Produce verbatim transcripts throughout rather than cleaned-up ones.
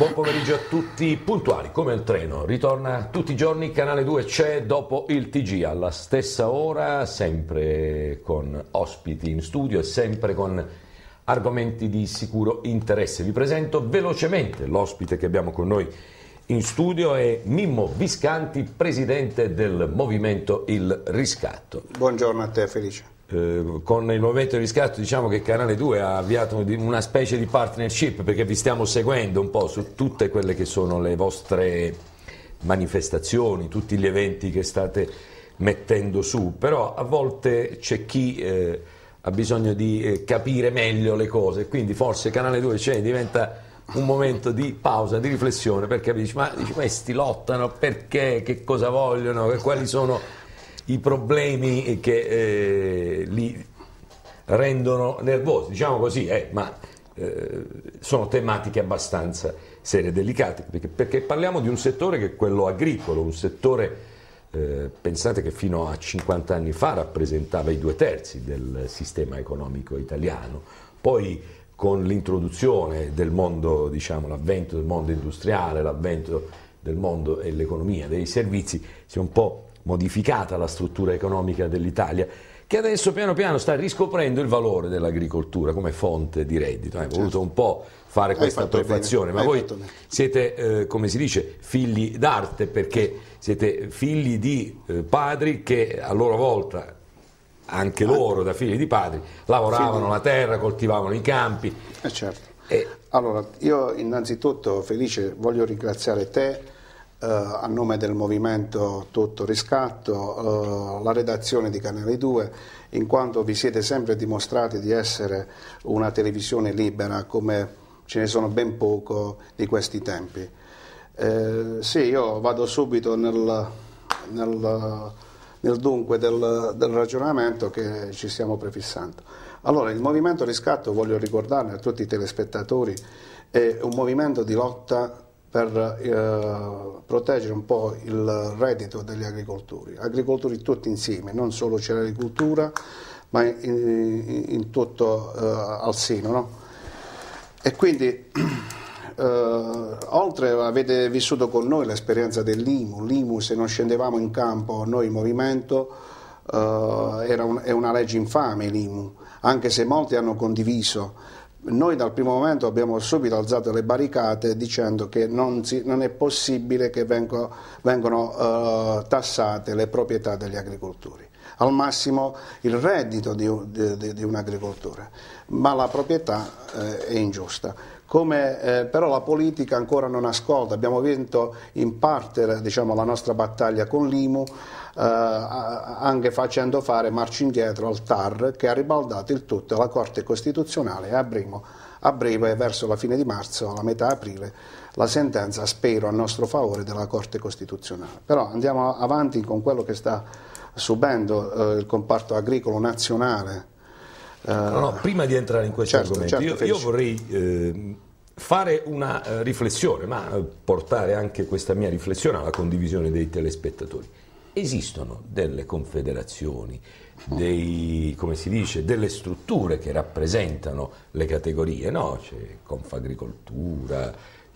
Buon pomeriggio a tutti, puntuali come il treno, ritorna tutti i giorni, Canale due c'è dopo il T G alla stessa ora, sempre con ospiti in studio e sempre con argomenti di sicuro interesse. Vi presento velocemente l'ospite che abbiamo con noi in studio, è Mimmo Viscanti, presidente del Movimento Il Riscatto. Buongiorno a te Felice. Eh, con il Movimento Il Riscatto diciamo che Canale due ha avviato una specie di partnership, perché vi stiamo seguendo un po' su tutte quelle che sono le vostre manifestazioni, tutti gli eventi che state mettendo su, però a volte c'è chi eh, ha bisogno di eh, capire meglio le cose, quindi forse Canale due c'è, diventa un momento di pausa, di riflessione, perché dici, ma dici, questi lottano perché, che cosa vogliono, quali sono i problemi che eh, li rendono nervosi, diciamo così, eh, ma eh, sono tematiche abbastanza serie e delicate, perché, perché parliamo di un settore che è quello agricolo, un settore, eh, pensate che fino a cinquanta anni fa rappresentava i due terzi del sistema economico italiano, poi con l'introduzione del mondo, diciamo, l'avvento del mondo industriale, l'avvento del mondo e l'economia dei servizi, si è un po' modificata la struttura economica dell'Italia, che adesso piano piano sta riscoprendo il valore dell'agricoltura come fonte di reddito. Hai voluto un po' fare questa prefazione, ma voi siete, eh, come si dice, figli d'arte, perché siete figli di eh, padri che a loro volta, anche loro da figli di padri, lavoravano la terra, coltivavano i campi. Eh certo. E... Allora, io innanzitutto, Felice, voglio ringraziare te, Uh, a nome del Movimento Tutto Riscatto, uh, la redazione di Canale due, in quanto vi siete sempre dimostrati di essere una televisione libera, come ce ne sono ben poco di questi tempi. Uh, sì, io vado subito nel, nel, nel dunque del, del ragionamento che ci stiamo prefissando. Allora, il Movimento Riscatto, voglio ricordarne a tutti i telespettatori, è un movimento di lotta per eh, proteggere un po' il reddito degli agricoltori, agricoltori tutti insieme, non solo cerericoltura, ma in, in, in tutto eh, al seno, no? E quindi, eh, oltre avete vissuto con noi l'esperienza dell'I M U, l'I M U se non scendevamo in campo noi il movimento, eh, era un, è una legge infame l'I M U, anche se molti hanno condiviso. Noi dal primo momento abbiamo subito alzato le barricate dicendo che non, si, non è possibile che vengo, vengano uh, tassate le proprietà degli agricoltori, al massimo il reddito di, di, di un agricoltore, ma la proprietà eh, è ingiusta. Come, eh, però la politica ancora non ascolta, abbiamo vinto in parte, diciamo, la nostra battaglia con l'I M U, eh, anche facendo fare marcia indietro al T A R, che ha ribaltato il tutto alla Corte Costituzionale, e a breve, a breve, verso la fine di marzo, alla metà aprile, la sentenza, spero, a nostro favore della Corte Costituzionale. Però andiamo avanti con quello che sta subendo eh, il comparto agricolo nazionale. No, no, prima di entrare in questo certo, argomento, certo, io, io vorrei eh, fare una eh, riflessione, ma eh, portare anche questa mia riflessione alla condivisione dei telespettatori. Esistono delle confederazioni, dei, come si dice, delle strutture che rappresentano le categorie, no? C'è Confagricoltura,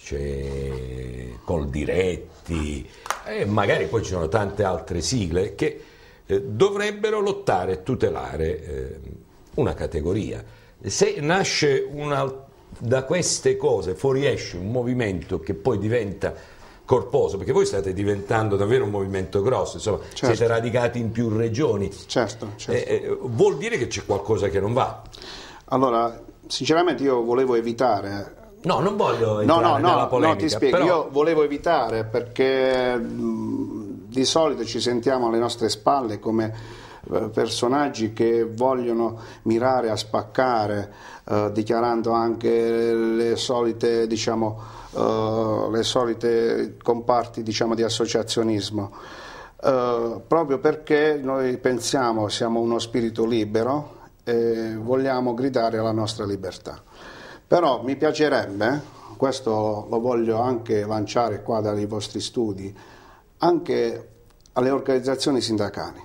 c'è Coldiretti, e magari poi ci sono tante altre sigle che eh, dovrebbero lottare e tutelare eh, una categoria. Se nasce una, da queste cose fuoriesce un movimento che poi diventa corposo, perché voi state diventando davvero un movimento grosso, insomma, certo. Siete radicati in più regioni, certo, certo. Eh, eh, vuol dire che c'è qualcosa che non va. Allora, sinceramente io volevo evitare... No, non voglio entrare no, no, nella no, polemica. No, ti spiego, però... io volevo evitare perché mh, di solito ci sentiamo alle nostre spalle come personaggi che vogliono mirare a spaccare, eh, dichiarando anche le solite, diciamo, eh, le solite comparti, diciamo, di associazionismo, eh, proprio perché noi pensiamo, siamo uno spirito libero e vogliamo gridare alla nostra libertà. Però mi piacerebbe, questo lo voglio anche lanciare qua dai vostri studi, anche alle organizzazioni sindacali,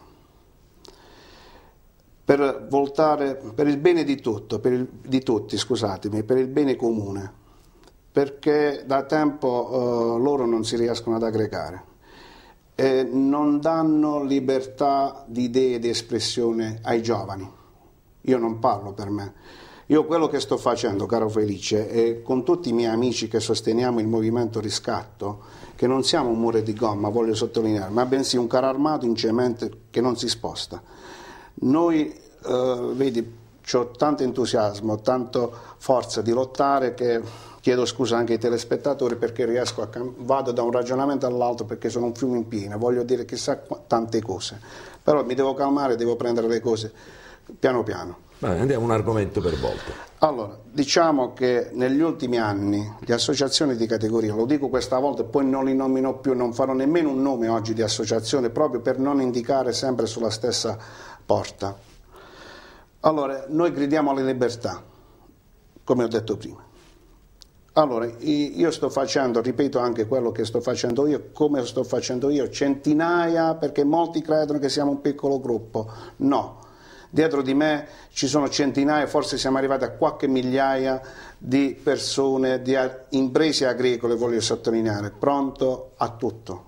per voltare per il bene di tutto, per il, di tutti, scusatemi, per il bene comune, perché da tempo eh, loro non si riescono ad aggregare e non danno libertà di idee e di espressione ai giovani. Io non parlo per me. Io quello che sto facendo, caro Felice, e con tutti i miei amici che sosteniamo il movimento Riscatto, che non siamo un muro di gomma, voglio sottolineare, ma bensì un carro armato in cemento che non si sposta. Noi, eh, vedi, ho tanto entusiasmo, tanto forza di lottare che chiedo scusa anche ai telespettatori perché riesco a vado da un ragionamento all'altro perché sono un fiume in piena, voglio dire chissà tante cose, però mi devo calmare, devo prendere le cose piano piano. Beh, andiamo un argomento per volta. Allora, diciamo che negli ultimi anni le associazioni di categoria, lo dico questa volta e poi non li nomino più, non farò nemmeno un nome oggi di associazione proprio per non indicare sempre sulla stessa porta. Allora, noi crediamo alla libertà, come ho detto prima. Allora, io sto facendo, ripeto anche quello che sto facendo io, come sto facendo io, centinaia, perché molti credono che siamo un piccolo gruppo. No, dietro di me ci sono centinaia, forse siamo arrivati a qualche migliaia di persone, di imprese agricole, voglio sottolineare, pronto a tutto.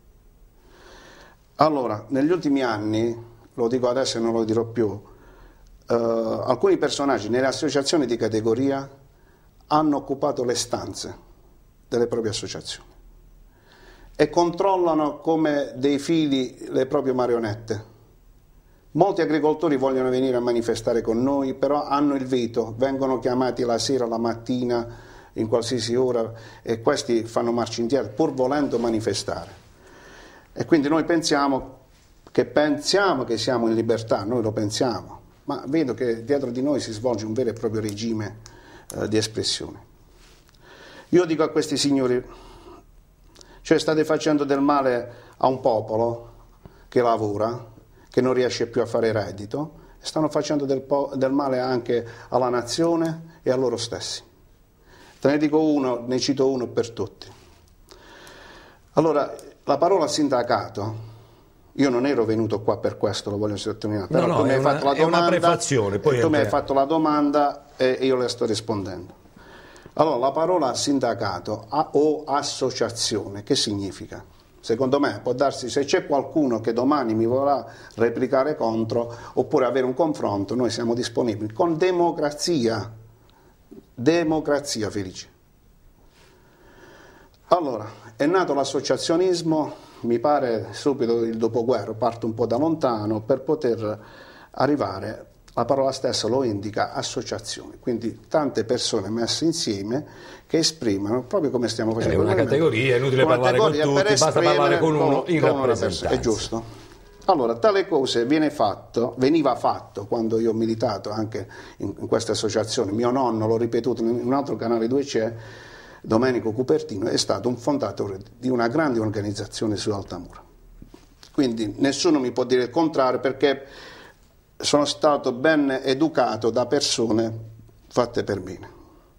Allora, negli ultimi anni, lo dico adesso e non lo dirò più, Uh, alcuni personaggi nelle associazioni di categoria hanno occupato le stanze delle proprie associazioni e controllano come dei fili le proprie marionette. Molti agricoltori vogliono venire a manifestare con noi, però hanno il veto, vengono chiamati la sera, la mattina, in qualsiasi ora, e questi fanno marcia indietro pur volendo manifestare. E quindi noi pensiamo che pensiamo che siamo in libertà, noi lo pensiamo, ma vedo che dietro di noi si svolge un vero e proprio regime eh, di espressione. Io dico a questi signori, cioè state facendo del male a un popolo che lavora, che non riesce più a fare reddito, e stanno facendo del, del male anche alla nazione e a loro stessi. Te ne dico uno, ne cito uno per tutti. Allora, la parola sindacato, io non ero venuto qua per questo, lo voglio sottolineare, però no, no, tu mi hai fatto la domanda, è una prefazione, poi tu mi hai fatto la domanda e io le sto rispondendo. Allora, la parola sindacato o associazione, che significa? Secondo me può darsi, se c'è qualcuno che domani mi vorrà replicare contro oppure avere un confronto, noi siamo disponibili con democrazia, democrazia Felice. Allora, è nato l'associazionismo, mi pare subito il dopoguerra, parto un po' da lontano, per poter arrivare, la parola stessa lo indica, associazione, quindi tante persone messe insieme che esprimono, proprio come stiamo facendo. È una categoria, è inutile parlare con tutti, basta parlare con uno in rappresentanza. È giusto. Allora, tale cose viene fatto, veniva fatto quando io ho militato anche in, in queste associazioni, mio nonno, l'ho ripetuto in un altro canale dove c'è, Domenico Cupertino, è stato un fondatore di una grande organizzazione su Altamura. Quindi nessuno mi può dire il contrario perché sono stato ben educato da persone fatte per bene.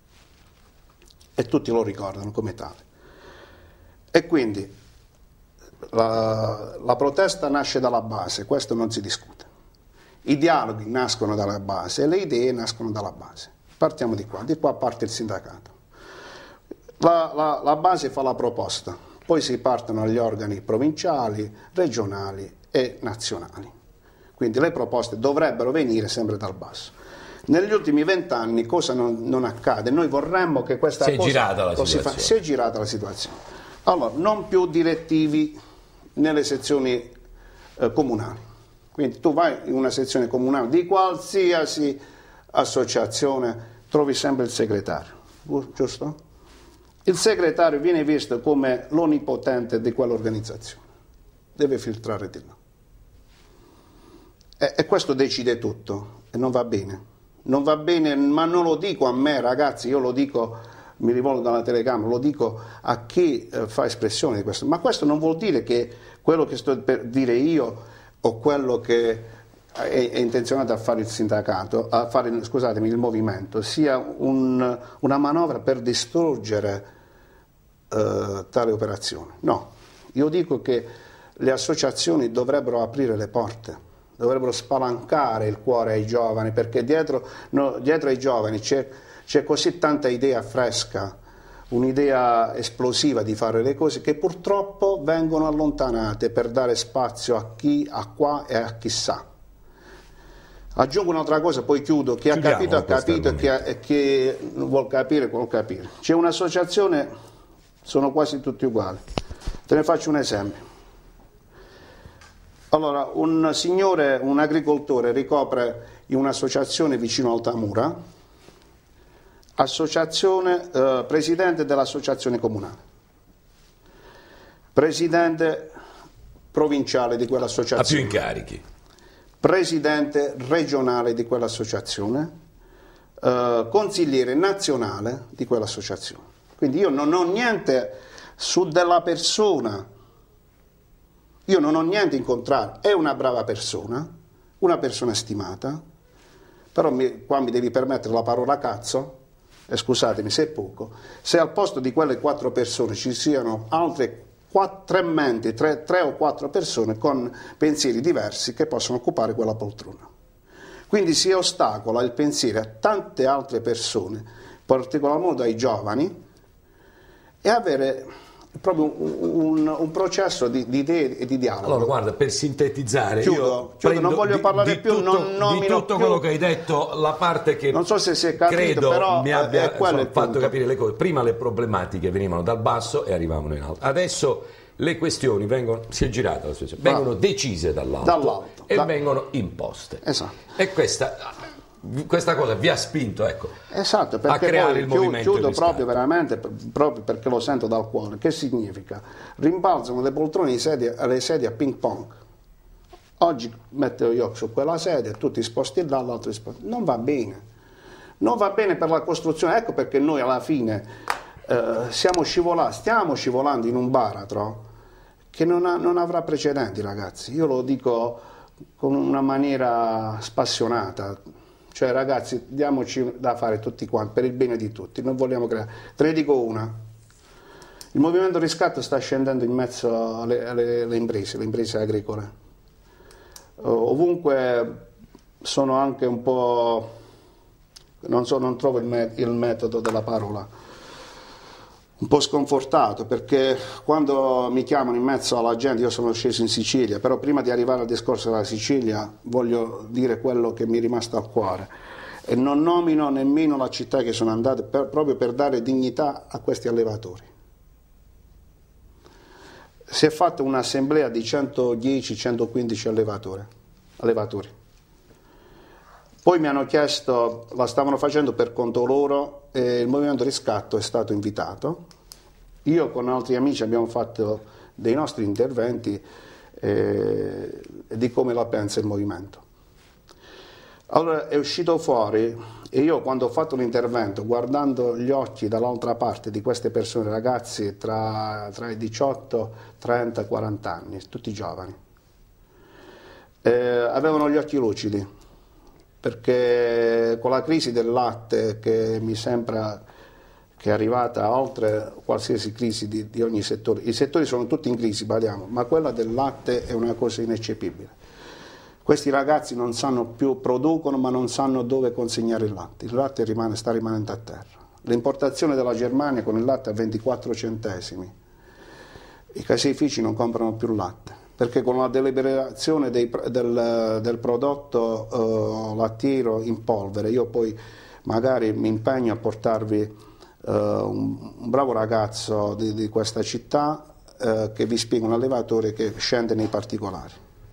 E tutti lo ricordano come tale. E quindi la, la protesta nasce dalla base, questo non si discute. I dialoghi nascono dalla base e le idee nascono dalla base. Partiamo di qua, di qua parte il sindacato. La, la, la base fa la proposta, poi si partono agli organi provinciali, regionali e nazionali. Quindi le proposte dovrebbero venire sempre dal basso. Negli ultimi vent'anni cosa non, non accade? Noi vorremmo che questa si cosa... È girata la si, fa, si è girata la situazione. Allora, non più direttivi nelle sezioni eh, comunali. Quindi tu vai in una sezione comunale di qualsiasi associazione, trovi sempre il segretario, giusto? Il segretario viene visto come l'onnipotente di quell'organizzazione, deve filtrare di là. E, e questo decide tutto, e non va bene. Non va bene, ma non lo dico a me, ragazzi, io lo dico, mi rivolgo dalla telecamera, lo dico a chi eh, fa espressione di questo. Ma questo non vuol dire che quello che sto per dire io o quello che è, è intenzionato a fare il sindacato, a fare, scusatemi, il movimento, sia un, una manovra per distruggere Uh, tale operazione. No, io dico che le associazioni dovrebbero aprire le porte, dovrebbero spalancare il cuore ai giovani, perché dietro, no, dietro ai giovani c'è così tanta idea fresca, un'idea esplosiva di fare le cose che purtroppo vengono allontanate per dare spazio a chi ha qua e a chi sa. Aggiungo un'altra cosa, poi chiudo. Chi ha capito ha capito e chi vuol capire vuol capire. C'è un'associazione, sono quasi tutti uguali. Te ne faccio un esempio. Allora, un signore, un agricoltore ricopre in un'associazione vicino Altamura, associazione, eh, presidente dell'associazione comunale, presidente provinciale di quell'associazione. Ha più incarichi. Presidente regionale di quell'associazione, eh, consigliere nazionale di quell'associazione. Quindi io non ho niente su della persona, io non ho niente in contrario, è una brava persona, una persona stimata, però mi, qua mi devi permettere la parola cazzo, e scusatemi se è poco, se al posto di quelle quattro persone ci siano altre Quattro, tre menti, tre, tre o quattro persone con pensieri diversi che possono occupare quella poltrona. Quindi si ostacola il pensiero a tante altre persone, in particolar modo ai giovani, e avere proprio un, un, un processo di, di idee e di dialogo. Allora guarda, per sintetizzare, chiudo, io chiudo, non voglio di, parlare di più, tutto, non nomino di tutto più. quello che hai detto, la parte che non so se si è capito, credo però mi abbia è quello insomma, il fatto capire le cose. Prima le problematiche venivano dal basso e arrivavano in alto. Adesso le questioni vengono, si è girata la situazione, vengono decise dall'alto, dall'alto e da... vengono imposte. Esatto. E questa, questa cosa vi ha spinto, ecco, esatto, a creare il chiudo, movimento chiudo riscatto. proprio veramente, proprio perché lo sento dal cuore. Che significa? Rimbalzano le poltrone di sedie, alle sedie a ping pong. Oggi metto io su quella sedia, tu ti sposti là, l'altro ti sposti. Non va bene. Non va bene per la costruzione. Ecco perché noi alla fine eh, siamo scivolati, stiamo scivolando in un baratro che non, ha, non avrà precedenti, ragazzi. Io lo dico con una maniera spassionata. Cioè, ragazzi, diamoci da fare tutti quanti, per il bene di tutti. Non vogliamo creare. Te ne dico una. Il movimento riscatto sta scendendo in mezzo alle, alle, alle imprese, le imprese agricole. Uh, ovunque sono anche un po'... Non so, non trovo il, me il metodo della parola. Un po' sconfortato, perché quando mi chiamano in mezzo alla gente, io sono sceso in Sicilia, però prima di arrivare al discorso della Sicilia voglio dire quello che mi è rimasto al cuore, e non nomino nemmeno la città che sono andato per, proprio per dare dignità a questi allevatori. Si è fatta un'assemblea di centodieci centoquindici allevatori, allevatori. Poi mi hanno chiesto, la stavano facendo per conto loro, e il Movimento Riscatto è stato invitato. Io con altri amici abbiamo fatto dei nostri interventi eh, di come la pensa il movimento. Allora è uscito fuori, e io quando ho fatto l'intervento, guardando gli occhi dall'altra parte di queste persone, ragazzi tra, tra i diciotto, trenta, quaranta anni, tutti giovani, eh, avevano gli occhi lucidi, perché con la crisi del latte, che mi sembra che è arrivata oltre qualsiasi crisi di, di ogni settore, i settori sono tutti in crisi, badiamo, ma quella del latte è una cosa ineccepibile. Questi ragazzi non sanno più, producono, ma non sanno dove consegnare il latte, il latte rimane, sta rimanendo a terra. L'importazione della Germania con il latte a ventiquattro centesimi, i caseifici non comprano più latte, perché con la deliberazione dei, del, del prodotto uh, lattiero in polvere, io poi magari mi impegno a portarvi uh, un, un bravo ragazzo di, di questa città uh, che vi spiega, un allevatore che scende nei particolari.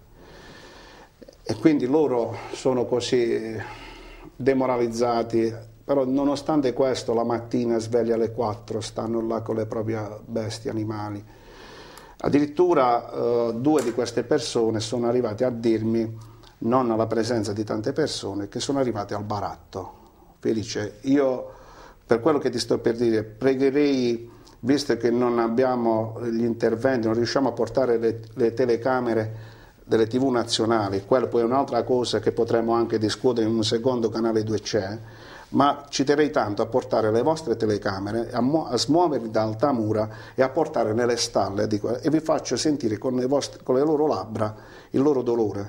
E quindi loro sono così demoralizzati, però nonostante questo la mattina svegli alle quattro, stanno là con le proprie bestie, animali. Addirittura eh, due di queste persone sono arrivate a dirmi, non alla presenza di tante persone, che sono arrivate al baratto. Felice, io per quello che ti sto per dire, pregherei, visto che non abbiamo gli interventi, non riusciamo a portare le, le telecamere delle tivù nazionali, quello poi è un'altra cosa che potremmo anche discutere in un secondo, Canale due c'è, ma ci terrei tanto a portare le vostre telecamere, a, a smuovervi da Altamura e a portare nelle stalle di, e vi faccio sentire con le, vostre, con le loro labbra il loro dolore.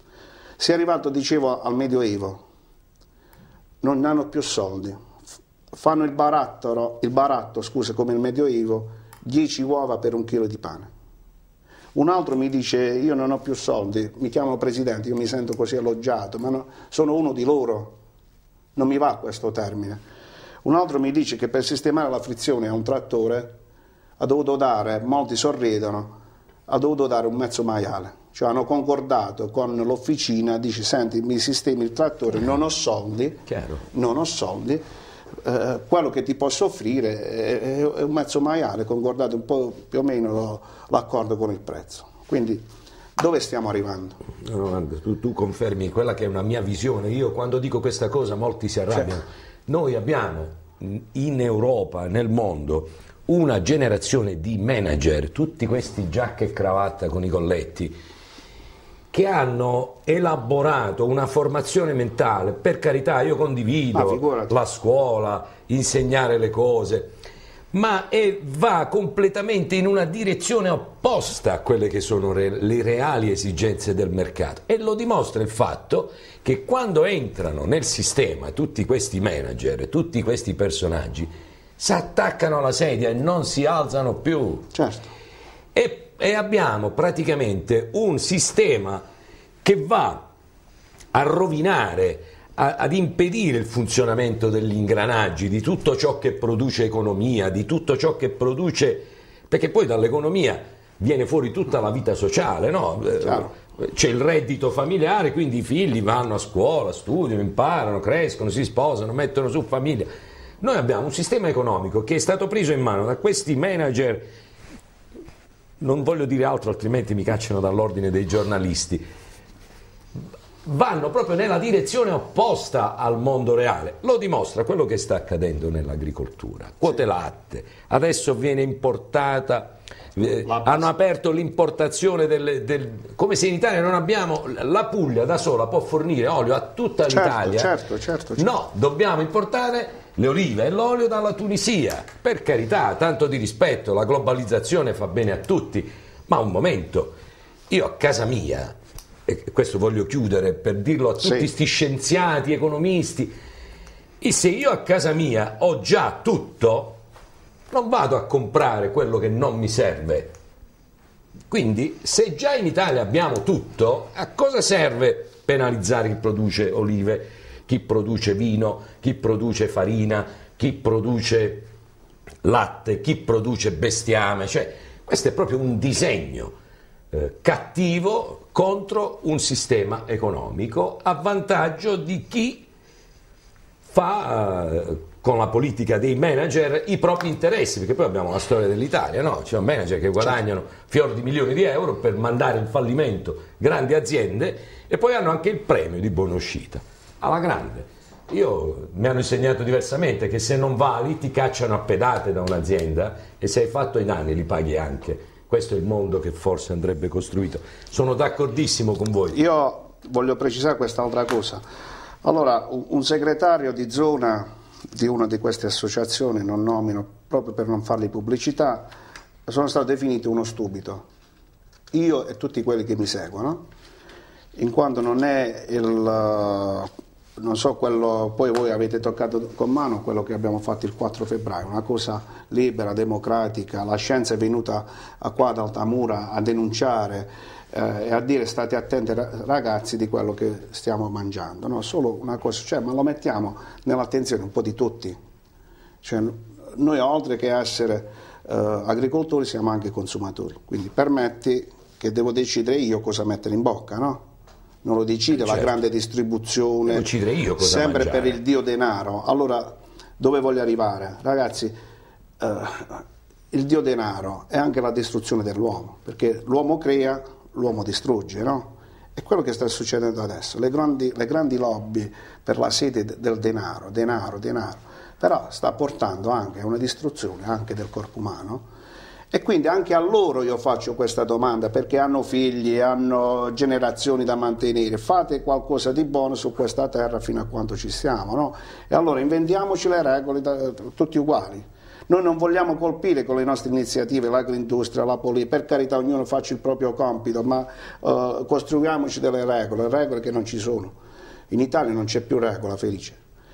Si è arrivato, dicevo, al Medioevo, non hanno più soldi, fanno il baratto, il baratto scusa, come il Medioevo, dieci uova per un chilo di pane. Un altro mi dice, io non ho più soldi, mi chiamano presidente, io mi sento così elogiato, ma no, sono uno di loro, non mi va questo termine. Un altro mi dice che per sistemare la frizione a un trattore ha dovuto dare, molti sorridono, ha dovuto dare un mezzo maiale. Cioè hanno concordato con l'officina, dice senti mi sistemi il trattore, non ho soldi, Chiaro. non ho soldi, eh, quello che ti posso offrire è, è un mezzo maiale, concordato un po' più o meno l'accordo con il prezzo. Quindi dove stiamo arrivando? No, no, tu, tu confermi quella che è una mia visione. Io quando dico questa cosa molti si arrabbiano. Certo. Noi abbiamo in Europa, nel mondo, una generazione di manager, tutti questi giacca e cravatta con i colletti, che hanno elaborato una formazione mentale, per carità io condivido la scuola, insegnare le cose, ma è, va completamente in una direzione opposta a quelle che sono re, le reali esigenze del mercato, e lo dimostra il fatto che quando entrano nel sistema tutti questi manager, tutti questi personaggi, si attaccano alla sedia e non si alzano più. Certo. E, e abbiamo praticamente un sistema che va a rovinare, a, ad impedire il funzionamento degli ingranaggi, di tutto ciò che produce economia, di tutto ciò che produce, perché poi dall'economia viene fuori tutta la vita sociale, no? C'è il reddito familiare, quindi i figli vanno a scuola, studiano, imparano, crescono, si sposano, mettono su famiglia. Noi abbiamo un sistema economico che è stato preso in mano da questi manager, non voglio dire altro altrimenti mi cacciano dall'ordine dei giornalisti, vanno proprio nella direzione opposta al mondo reale. Lo dimostra quello che sta accadendo nell'agricoltura. Quote latte, adesso viene importata, eh, hanno aperto l'importazione del, del, come se in Italia non abbiamo, la Puglia da sola può fornire olio a tutta l'Italia. Certo, certo, certo. No, dobbiamo importare le olive e l'olio dalla Tunisia. Per carità, tanto di rispetto, la globalizzazione fa bene a tutti, ma un momento, io a casa mia, e questo voglio chiudere per dirlo a tutti questi sì. scienziati, economisti, e se io a casa mia ho già tutto, non vado a comprare quello che non mi serve. Quindi se già in Italia abbiamo tutto, a cosa serve penalizzare chi produce olive, chi produce vino, chi produce farina, chi produce latte, chi produce bestiame? Cioè, questo è proprio un disegno eh, cattivo contro un sistema economico a vantaggio di chi fa eh, con la politica dei manager i propri interessi, perché poi abbiamo la storia dell'Italia, no? C'è un manager che guadagnano fior di milioni di euro per mandare in fallimento grandi aziende e poi hanno anche il premio di buona uscita, alla grande. Io mi hanno insegnato diversamente che se non vali ti cacciano a pedate da un'azienda e se hai fatto i danni li paghi anche. Questo è il mondo che forse andrebbe costruito. Sono d'accordissimo con voi. Io voglio precisare quest'altra cosa. Allora, un segretario di zona di una di queste associazioni, non nomino proprio per non fargli pubblicità, sono stato definito uno stupido. Io e tutti quelli che mi seguono, in quanto non è il... non so, quello, poi voi avete toccato con mano quello che abbiamo fatto il quattro febbraio, una cosa libera, democratica, la scienza è venuta a qua ad Altamura a denunciare eh, e a dire state attenti ragazzi di quello che stiamo mangiando, no? Solo una cosa, cioè, ma lo mettiamo nell'attenzione un po' di tutti, cioè, noi oltre che essere eh, agricoltori siamo anche consumatori, quindi permetti che devo decidere io cosa mettere in bocca, no? Non lo decide certo. La grande distribuzione, io cosa sempre mangiare. Per il dio denaro. Allora, dove voglio arrivare? Ragazzi, eh, il dio denaro è anche la distruzione dell'uomo, perché l'uomo crea, l'uomo distrugge, no? È quello che sta succedendo adesso, le grandi, le grandi lobby per la sete del denaro, denaro, denaro, però sta portando anche a una distruzione anche del corpo umano. E quindi anche a loro io faccio questa domanda, perché hanno figli, hanno generazioni da mantenere, fate qualcosa di buono su questa terra fino a quanto ci siamo, no? E allora inventiamoci le regole da, tutti uguali. Noi non vogliamo colpire con le nostre iniziative l'agroindustria, la politica, per carità ognuno faccia il proprio compito, ma uh, costruiamoci delle regole, regole che non ci sono. In Italia non c'è più regola, Felice.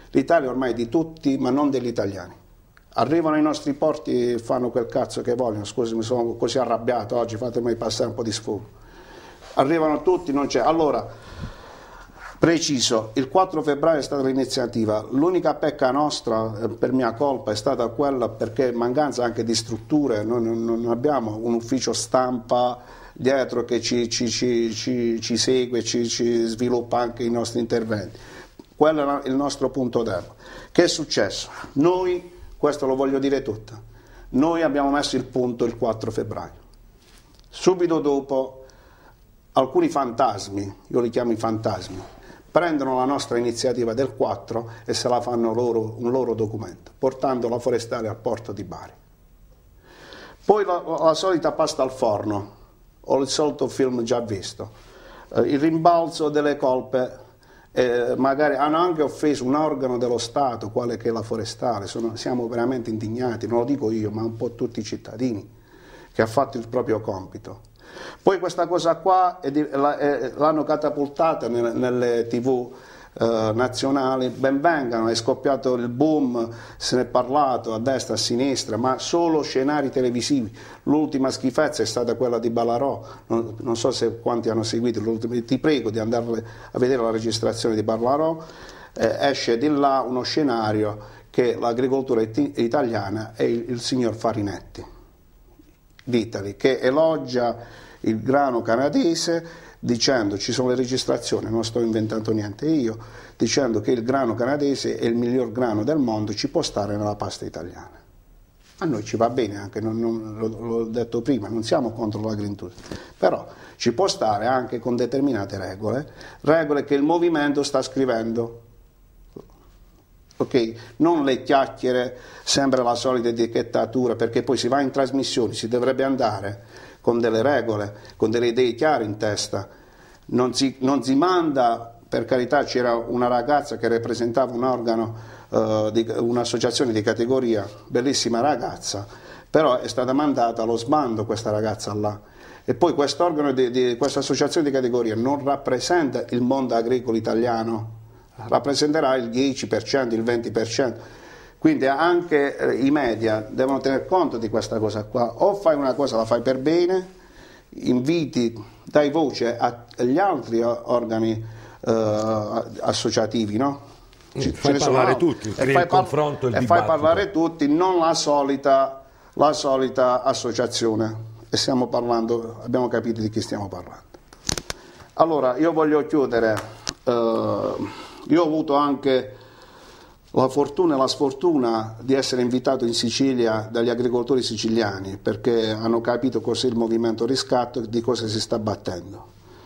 L'Italia ormai è di tutti, ma non degli italiani. Arrivano ai nostri porti e fanno quel cazzo che vogliono. Scusi, mi sono così arrabbiato oggi, fatemi passare un po' di sfogo. Arrivano tutti, non c'è. Allora, preciso, il quattro febbraio è stata l'iniziativa. L'unica pecca nostra, eh, per mia colpa, è stata quella perché mancanza anche di strutture. Noi non, non abbiamo un ufficio stampa dietro che ci, ci, ci, ci, ci segue, ci, ci sviluppa anche i nostri interventi. Quello era il nostro punto debole. Che è successo? Noi, questo lo voglio dire tutto, noi abbiamo messo il punto il quattro febbraio. Subito dopo alcuni fantasmi, io li chiamo i fantasmi, prendono la nostra iniziativa del quattro e se la fanno loro, un loro documento, portando la forestale al porto di Bari. Poi la, la solita pasta al forno, o il solito film già visto, eh, il rimbalzo delle colpe. Eh, magari hanno anche offeso un organo dello Stato, quale che è la forestale. Sono, siamo veramente indignati, non lo dico io, ma un po' tutti i cittadini, che ha fatto il proprio compito. Poi questa cosa qua l'hanno catapultata nelle, nelle tv eh, nazionali, ben vengano, è scoppiato il boom, se ne è parlato a destra, a sinistra, ma solo scenari televisivi. L'ultima schifezza è stata quella di Ballarò, non, non so se quanti hanno seguito, ti prego di andare a vedere la registrazione di Ballarò, eh, esce di là uno scenario che l'agricoltura it italiana è il, il signor Farinetti d'Italy, che elogia il grano canadese dicendo, ci sono le registrazioni, non sto inventando niente io, dicendo che il grano canadese è il miglior grano del mondo, ci può stare nella pasta italiana. A noi ci va bene, anche non, non, l'ho detto prima, non siamo contro l'agricoltura, però ci può stare anche con determinate regole, regole che il movimento sta scrivendo. Ok, non le chiacchiere, sempre la solita etichettatura, perché poi si va in trasmissioni, si dovrebbe andare con delle regole, con delle idee chiare in testa. Non si, non si manda, per carità, c'era una ragazza che rappresentava un organo, uh, di, un'associazione di categoria, bellissima ragazza, però è stata mandata allo sbando questa ragazza là. E poi quest'organo di, di questa associazione di categoria non rappresenta il mondo agricolo italiano, rappresenterà il dieci per cento, il venti per cento. Quindi anche eh, i media devono tener conto di questa cosa qua. O fai una cosa, la fai per bene, inviti, dai voce agli altri organi eh, associativi, no? Ci, fai parlare tutti, e fai, confronto, il e fai parlare tutti, non la solita, la solita associazione. E stiamo parlando, abbiamo capito di chi stiamo parlando. Allora, io voglio chiudere. Eh, io ho avuto anche la fortuna e la sfortuna di essere invitato in Sicilia dagli agricoltori siciliani, perché hanno capito cos'è il movimento riscatto e di cosa si sta battendo.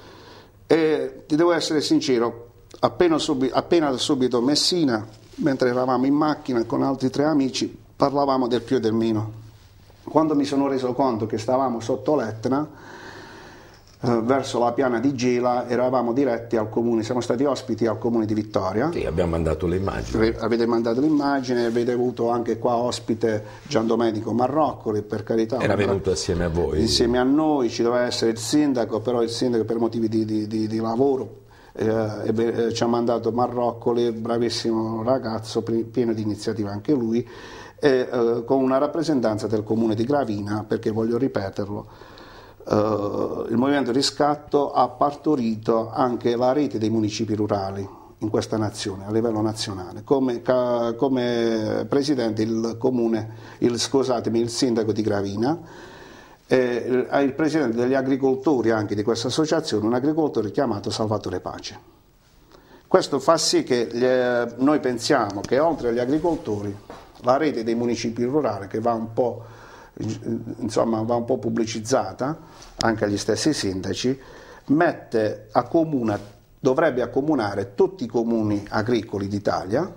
E ti devo essere sincero, appena, subi, appena subito Messina, mentre eravamo in macchina con altri tre amici, parlavamo del più e del meno. Quando mi sono reso conto che stavamo sotto l'Etna, eh, verso la piana di Gela, eravamo diretti al comune, siamo stati ospiti al comune di Vittoria. Sì, abbiamo mandato le immagini. Avete mandato l'immagine, avete avuto anche qua ospite Gian Domenico Marroccoli, per carità. Era venuto assieme a voi. Insieme a noi, ci doveva essere il sindaco, però il sindaco per motivi di, di, di, di lavoro eh, eh, ci ha mandato Marroccoli, bravissimo ragazzo, pieno di iniziativa anche lui, e eh, con una rappresentanza del comune di Gravina, perché voglio ripeterlo, Uh, il movimento riscatto ha partorito anche la rete dei municipi rurali in questa nazione, a livello nazionale, come, ca, come presidente il comune, il, scusatemi, il sindaco di Gravina, e il, il presidente degli agricoltori anche di questa associazione, un agricoltore chiamato Salvatore Pace. Questo fa sì che gli, noi pensiamo che oltre agli agricoltori la rete dei municipi rurali, che va un po' insomma va un po' pubblicizzata anche agli stessi sindaci, mette a comune, dovrebbe accomunare tutti i comuni agricoli d'Italia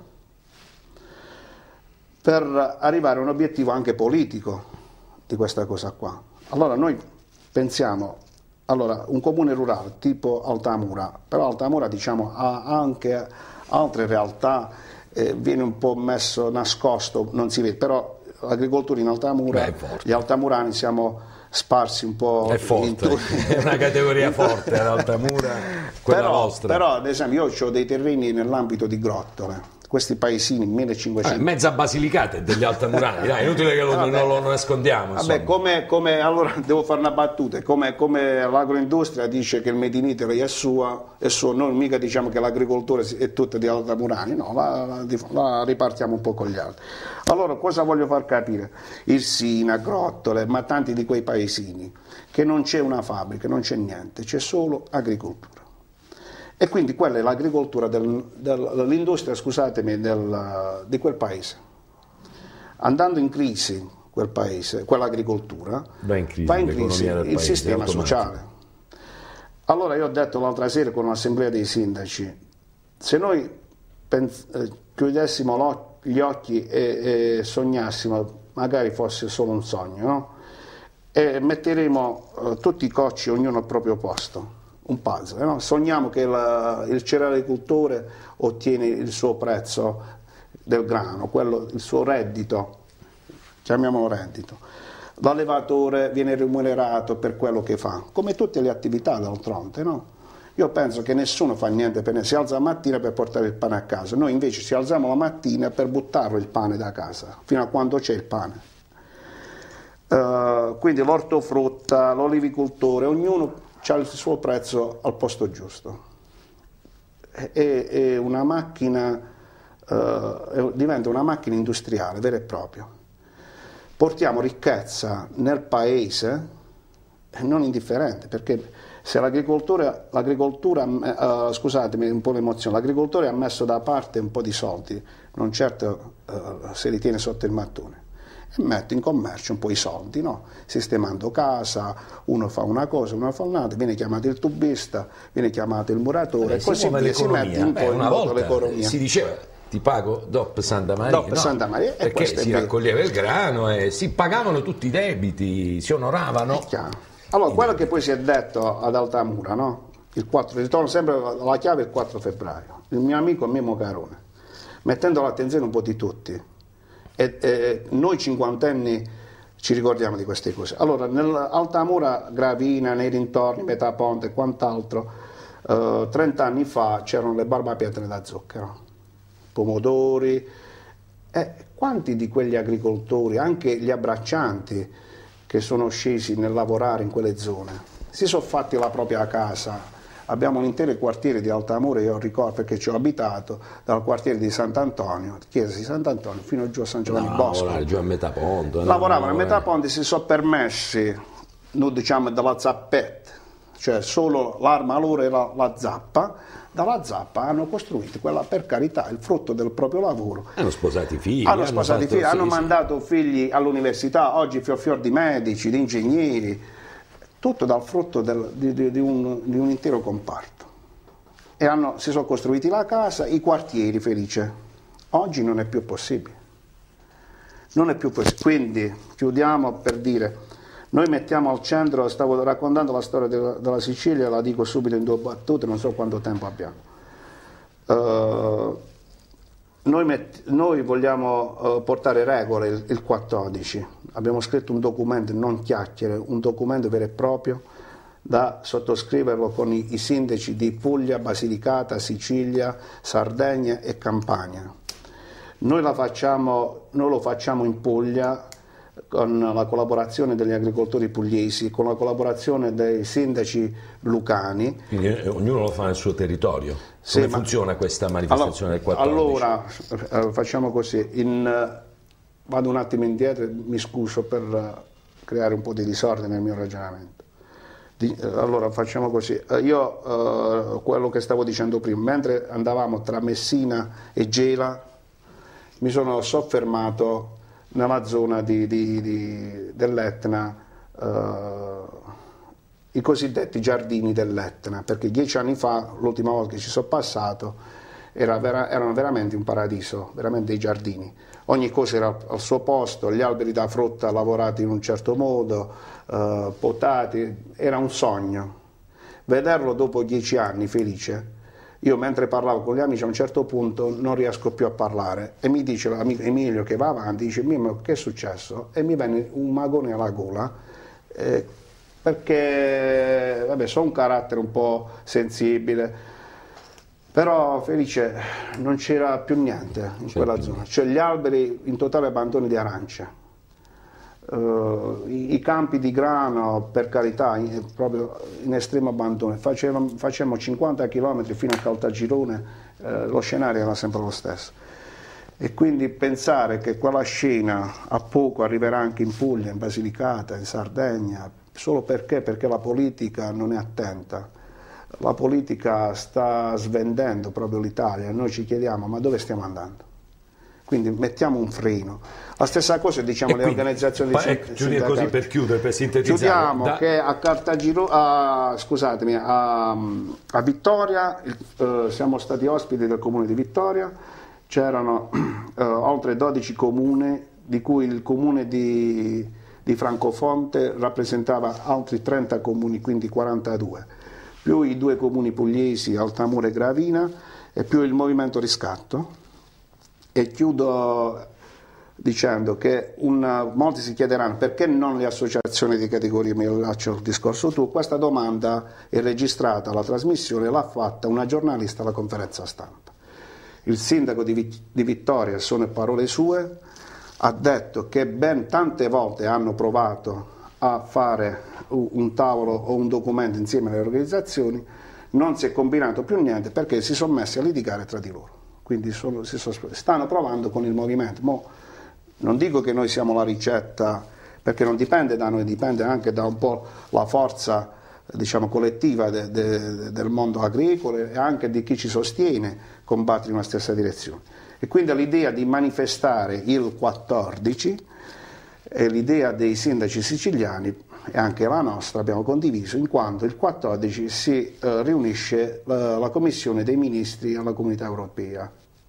per arrivare a un obiettivo anche politico di questa cosa qua. Allora noi pensiamo, allora un comune rurale tipo Altamura, però Altamura diciamo ha anche altre realtà, eh, viene un po' messo nascosto, non si vede, però l'agricoltura in Altamura, gli altamurani siamo sparsi un po'. È forte, è una categoria forte l'Altamura, quella però, vostra. Però ad esempio io ho dei terreni nell'ambito di Grottole, questi paesini millecinquecento. Eh, mezza Basilicata è degli altamurani, dai, è inutile che lo, eh, vabbè, non lo nascondiamo. Vabbè, come, come, allora devo fare una battuta, come, come l'agroindustria dice che il Made in Italy è suo, è suo, noi mica diciamo che l'agricoltura è tutta di altamurani, no, la, la, la ripartiamo un po' con gli altri. Allora cosa voglio far capire? Il Sina, Grottole, ma tanti di quei paesini, che non c'è una fabbrica, non c'è niente, c'è solo agricoltura. E quindi quella è l'agricoltura, del, del, l'industria, scusatemi, del, di quel paese. Andando in crisi quel paese, quell'agricoltura, va in crisi, va in crisi il paese, sistema sociale. Allora io ho detto l'altra sera con un'assemblea dei sindaci, se noi pens- eh, chiudessimo gli occhi e, e sognassimo, magari fosse solo un sogno, no? E metteremo eh, tutti i cocci, ognuno al proprio posto, un puzzle, no? Sogniamo che la, il cerealicoltore ottiene il suo prezzo del grano, quello, il suo reddito, chiamiamolo reddito, l'allevatore viene remunerato per quello che fa, come tutte le attività d'altronde, no? Io penso che nessuno fa niente per si alza la mattina per portare il pane a casa, noi invece ci alziamo la mattina per buttarlo il pane da casa, fino a quando c'è il pane. Uh, quindi l'ortofrutta, l'olivicoltore, ognuno ha il suo prezzo al posto giusto. È, è una macchina, uh, diventa una macchina industriale vera e propria. Portiamo ricchezza nel paese, non indifferente, perché se l'agricoltura, l'agricoltura uh, scusatemi un po' l'emozione, l'agricoltore ha messo da parte un po' di soldi, non certo uh, se li tiene sotto il mattone, e mette in commercio un po' i soldi, no? Sistemando casa, uno fa una cosa, uno fa un'altra, viene chiamato il tubista, viene chiamato il muratore, e così via, si mette un po' in moto l'economia. Si diceva ti pago dopo Santa Maria, dopo no, Santa Maria perché si raccoglieva il grano e si pagavano tutti i debiti, si onoravano. È chiaro. Allora, quello che poi si è detto ad Altamura, no? Il quattro, ritorno sempre alla chiave il quattro febbraio, il mio amico Memo Carone, mettendo l'attenzione un po' di tutti, e, e noi cinquantenni ci ricordiamo di queste cose. Allora, nell'Altamura, Gravina, nei dintorni, Metaponte e quant'altro, eh, trenta anni fa c'erano le barbapietre da zucchero, pomodori, e quanti di quegli agricoltori, anche gli abbraccianti, che sono scesi nel lavorare in quelle zone, si sono fatti la propria casa. Abbiamo un intero quartiere di Altamura, io ricordo perché ci ho abitato, dal quartiere di Sant'Antonio, chiesa di Sant'Antonio, fino giù a San Giovanni no, Bosco. Lavorare giù a Metaponte. Lavoravano no, a Metaponte, si sono permessi, noi diciamo dalla zappetta, cioè solo l'arma loro era la zappa, dalla zappa hanno costruito quella, per carità, il frutto del proprio lavoro. Hanno fosati figli. Hanno sposati fatto, figli, sì, hanno sì. mandato figli all'università, oggi fior fior di medici, di ingegneri, tutto dal frutto del, di, di, di, un, di un intero comparto. E hanno, si sono costruiti la casa, i quartieri, felice. Oggi non è più possibile. Non è più possibile. Quindi chiudiamo per dire, noi mettiamo al centro, stavo raccontando la storia della, della Sicilia, la dico subito in due battute, non so quanto tempo abbiamo. Uh, noi, met, noi vogliamo uh, portare regole il, il quattordici, abbiamo scritto un documento, non chiacchiere, un documento vero e proprio da sottoscriverlo con i, i sindaci di Puglia, Basilicata, Sicilia, Sardegna e Campania. Noi, la facciamo, noi lo facciamo in Puglia con la collaborazione degli agricoltori pugliesi, con la collaborazione dei sindaci lucani. Quindi eh, ognuno lo fa nel suo territorio. Sì, come ma... funziona questa manifestazione allora, del quattordici? Allora, eh, facciamo così, in, eh, vado un attimo indietro e mi scuso per eh, creare un po' di disordine nel mio ragionamento. Di, eh, allora facciamo così, eh, io eh, quello che stavo dicendo prima, mentre andavamo tra Messina e Gela, mi sono soffermato nella zona di, di, di, dell'Etna, eh, i cosiddetti giardini dell'Etna, perché dieci anni fa, l'ultima volta che ci sono passato, era vera, erano veramente un paradiso, veramente dei giardini. Ogni cosa era al suo posto, gli alberi da frutta lavorati in un certo modo, eh, potati, era un sogno. Vederlo dopo dieci anni felice, io mentre parlavo con gli amici a un certo punto non riesco più a parlare e mi dice l'amico Emilio che va avanti, dice Mimmo che è successo? E mi venne un magone alla gola eh, perché vabbè, sono un carattere un po' sensibile, Però Felice non c'era più niente in c'è quella zona, cioè gli alberi in totale abbandono di arance, uh, i, i campi di grano per carità in, proprio in estremo abbandono, facevamo, facevamo cinquanta chilometri fino a Caltagirone, uh, lo scenario era sempre lo stesso. E quindi pensare che quella scena a poco arriverà anche in Puglia, in Basilicata, in Sardegna, solo perché? Perché la politica non è attenta. La politica sta svendendo proprio l'Italia e noi ci chiediamo ma dove stiamo andando? Quindi mettiamo un freno. La stessa cosa diciamo alle organizzazioni pa- ecco, Giulia, così per chiudere, per sintetizzare. Chiudiamo da... che a Caltagirone, a, scusatemi, a, a Vittoria, eh, siamo stati ospiti del comune di Vittoria, c'erano eh, oltre dodici comuni, di cui il comune di, di Francofonte rappresentava altri trenta comuni, quindi quarantadue. Più i due comuni pugliesi, Altamura e Gravina, e più il Movimento Riscatto. E chiudo dicendo che una, molti si chiederanno perché non le associazioni di categoria, mi lascio il discorso tu, questa domanda è registrata, la trasmissione l'ha fatta una giornalista alla conferenza stampa. Il sindaco di, di Vittoria, sono parole sue, ha detto che ben tante volte hanno provato a fare un tavolo o un documento insieme alle organizzazioni, non si è combinato più niente perché si sono messi a litigare tra di loro, quindi sono, si sono, stanno provando con il movimento. Mo, non dico che noi siamo la ricetta, perché non dipende da noi, dipende anche da un po' la forza diciamo collettiva de, de, del mondo agricolo e anche di chi ci sostiene combattere in una stessa direzione. E quindi l'idea di manifestare il quattordici e l'idea dei sindaci siciliani e anche la nostra abbiamo condiviso, in quanto il quattordici si eh, riunisce la, la Commissione dei Ministri alla Comunità Europea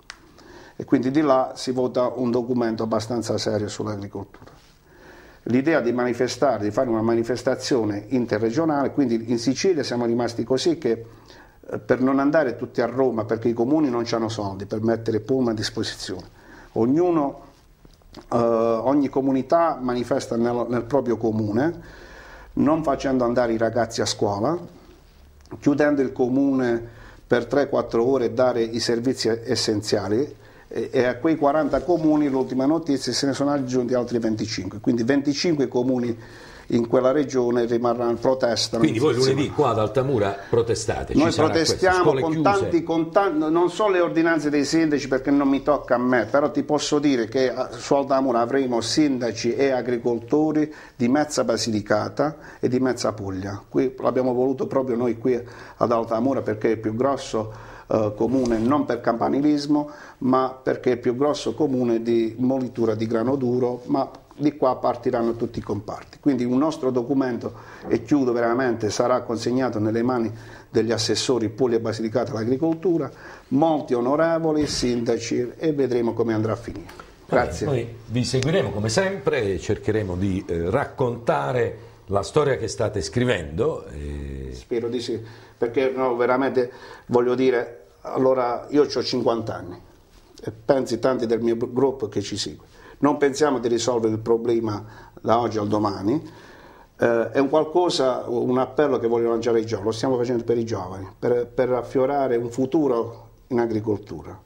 e quindi di là si vota un documento abbastanza serio sull'agricoltura. L'idea di manifestare, di fare una manifestazione interregionale, quindi in Sicilia siamo rimasti così che eh, per non andare tutti a Roma, perché i comuni non hanno soldi per mettere pullman a disposizione, ognuno Uh, ogni comunità manifesta nel, nel proprio comune, non facendo andare i ragazzi a scuola, chiudendo il comune per tre quattro ore e dare i servizi essenziali e, e a quei quaranta comuni, l'ultima notizia, se ne sono aggiunti altri venticinque, quindi venticinque comuni in quella regione rimarranno, protestano. Quindi voi lunedì qua ad Altamura protestate? Noi protestiamo con tanti, con tanti, non so le ordinanze dei sindaci perché non mi tocca a me, però ti posso dire che su Altamura avremo sindaci e agricoltori di mezza Basilicata e di mezza Puglia. Qui l'abbiamo voluto proprio noi qui ad Altamura perché è il più grosso eh, comune, non per campanilismo, ma perché è il più grosso comune di molitura di grano duro, ma di qua partiranno tutti i comparti. Quindi un nostro documento, e chiudo veramente, sarà consegnato nelle mani degli assessori Puglia e Basilicata all'agricoltura, molti onorevoli sindaci e vedremo come andrà a finire. Grazie. Vabbè, noi vi seguiremo come sempre e cercheremo di eh, raccontare la storia che state scrivendo. E... Spero di sì, perché no, veramente voglio dire, allora io ho cinquanta anni e pensi tanti del mio gruppo che ci segue. Non pensiamo di risolvere il problema da oggi al domani, eh, è un qualcosa, un appello che voglio lanciare ai giovani, lo stiamo facendo per i giovani, per, per affiorare un futuro in agricoltura.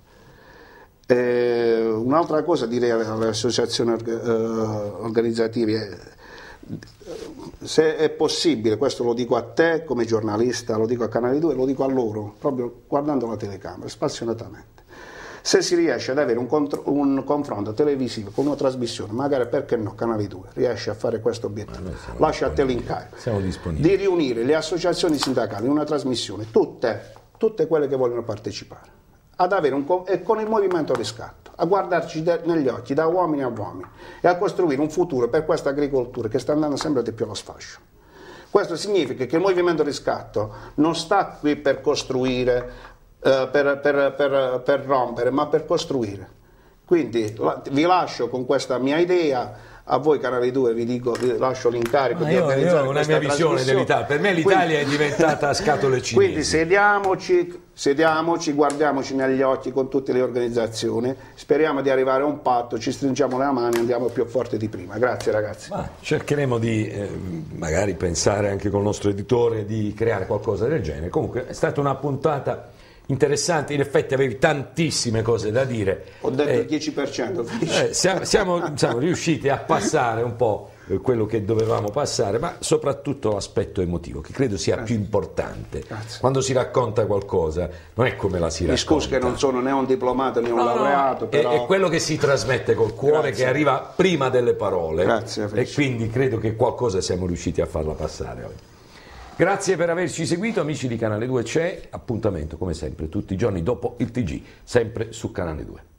Eh, un'altra cosa direi alle associazioni eh, organizzative, se è possibile, questo lo dico a te come giornalista, lo dico a Canale due, lo dico a loro, proprio guardando la telecamera, spassionatamente. Se si riesce ad avere un, un confronto televisivo con una trasmissione, magari perché no, Canale due riesce a fare questo obiettivo, lascia a te l'incarico di riunire le associazioni sindacali in una trasmissione, tutte, tutte quelle che vogliono partecipare, ad avere un, e con il Movimento Riscatto, a guardarci de, negli occhi da uomini a uomini e a costruire un futuro per questa agricoltura che sta andando sempre di più allo sfascio. Questo significa che il Movimento Riscatto non sta qui per costruire, Uh, per, per, per, per rompere, ma per costruire. Quindi la, vi lascio con questa mia idea, a voi Canale due vi dico, vi lascio l'incarico di io, organizzare io ho una mia visione dell'Italia, per me l'Italia è diventata a scatole cinesi. Quindi sediamoci, sediamoci, guardiamoci negli occhi con tutte le organizzazioni, speriamo di arrivare a un patto, ci stringiamo le mani e andiamo più forti di prima. Grazie ragazzi. Ma cercheremo di eh, magari pensare anche con il nostro editore di creare qualcosa del genere. Comunque è stata una puntata interessante, in effetti avevi tantissime cose da dire. Ho detto eh, il dieci per cento. eh, siamo, siamo, siamo riusciti a passare un po' quello che dovevamo passare, ma soprattutto l'aspetto emotivo, che credo sia Grazie. più importante. Grazie. Quando si racconta qualcosa, non è come la si Mi racconta. scusi che non sono né un diplomato né un No, laureato, no, però... è, è quello che si trasmette col cuore, Grazie. che arriva prima delle parole. Grazie, e Felice. quindi credo che qualcosa siamo riusciti a farla passare oggi. Grazie per averci seguito, amici di Canale due. C'è appuntamento come sempre tutti i giorni dopo il T G, sempre su Canale due.